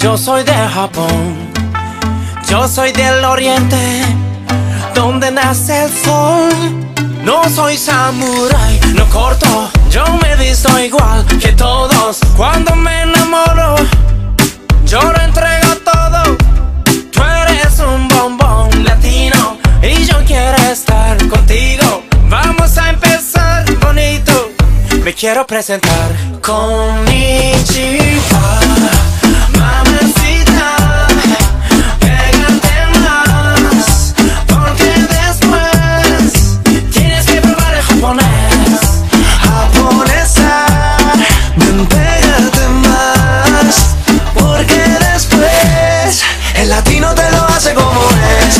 Yo soy de Japón, yo soy del oriente, donde nace el sol. No soy samurái, no corto, yo me visto igual que todos. Cuando me enamoro, yo lo entrego todo. Tú eres un bombón latino y yo quiero estar contigo. Vamos a empezar bonito. Me quiero presentar. Konnichiwa, mamacita. Pégate más, porque después tienes que probar el japonés. Japonesa, ven, pégate más, porque después el latino te lo hace como es.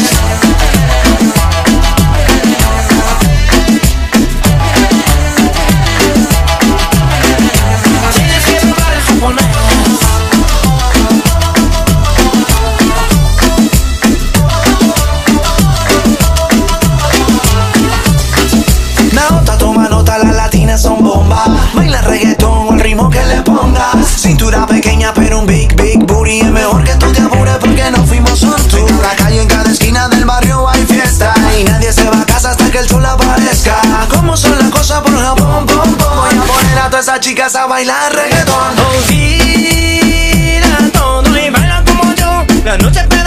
Son bombas, baila reggaetón al ritmo que le pongas. Cintura pequeña pero un big booty. Es mejor que tú te apures porque no fuimos un tour. En cada calle, en cada esquina del barrio hay fiesta y nadie se va a casa hasta que el sol aparezca. ¿Cómo son las cosas por Japón? Voy a poner a todas esas chicas a bailar reggaetón. Olvida todo y baila como yo. La noche